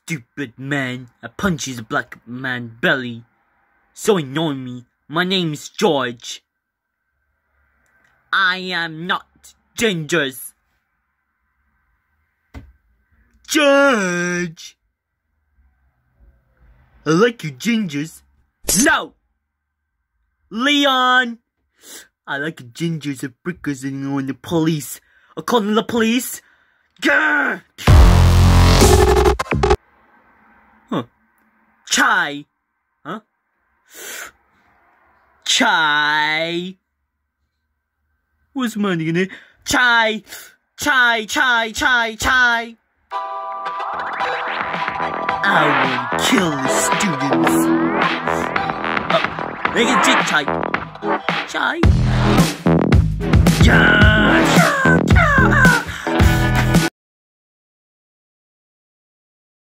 stupid man. I punch his black man belly. So annoy me. My name's George. I am not dangerous. George! I like your gingers. No! Leon! I like your gingers and brickers and on the police. I'll call the police. Grr! Huh. Chai! Huh? Chai! What's money in it? Chai! Chai, chai, chai, chai! I will kill the students. Make it chai. Chai. Yes!